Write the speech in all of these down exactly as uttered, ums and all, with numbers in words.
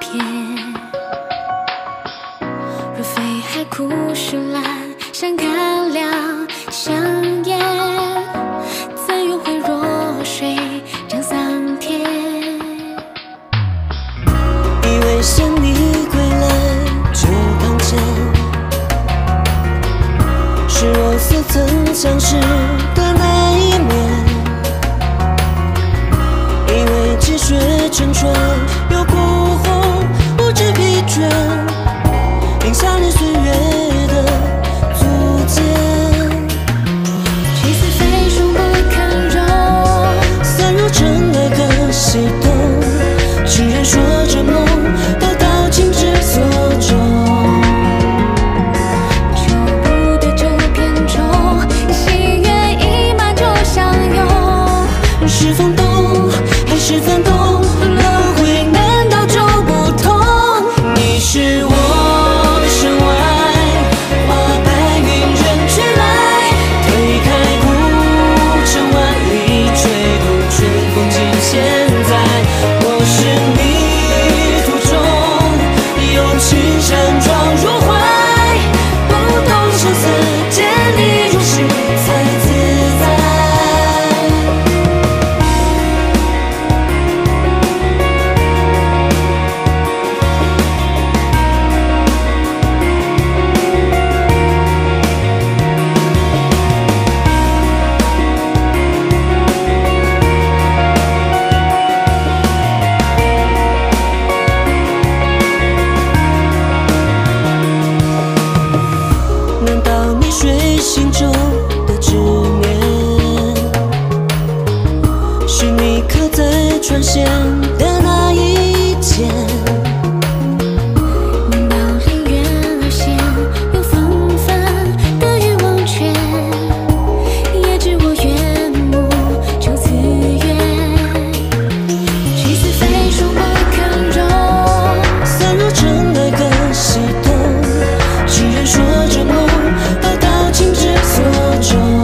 天。若非海枯石烂，山干了香烟，怎又会弱水涨桑田？ 以为想你归来就当前，是我似曾相识的那一面。以为积雪成川，有哭红不知疲倦，印下年岁月的足迹。 气似飞霜不堪容， 散入尘埃可惜动，痴人说着梦，都到情之所钟。 求不得就偏重，心愿已满就相拥。 是风动还是翻动，轮回难道就不同？你是我身外花白云人去来，推开古城万里，吹动春风尽现在。我是你途中有情山撞入怀，不动声色见你如是才自在。难道你睡心中的执念，是你刻在船舷的那一剑？ 难道离远而线，有纷纷的欲忘却？也知我缘木就此缘，气似飞霜不堪容。 散入尘埃可惜动，痴人说着梦，都到情之所钟。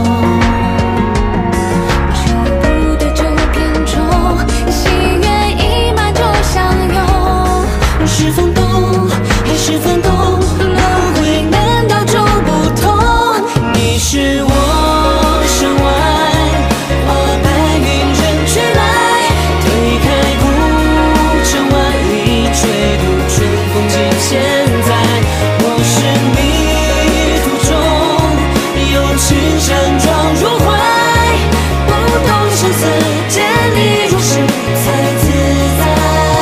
求不得就偏重，心愿已满就相拥。 是风动还是翻动，轮回难道就不同？你是我身外花白云人去来，推开古城万里，吹度春风尽现在。我是你途中有情山撞入怀，不动声色见你如是才自在。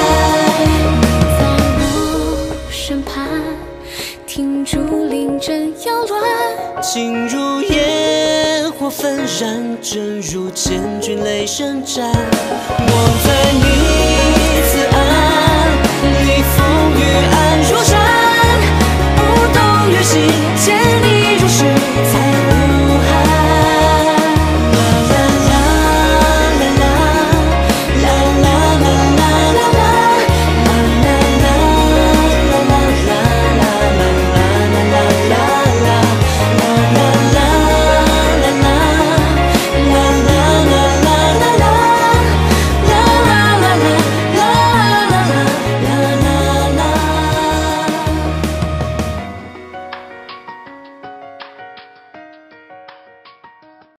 在我身畔，听竹林正摇乱。 情如烟火纷燃，正如千军雷声战。我在你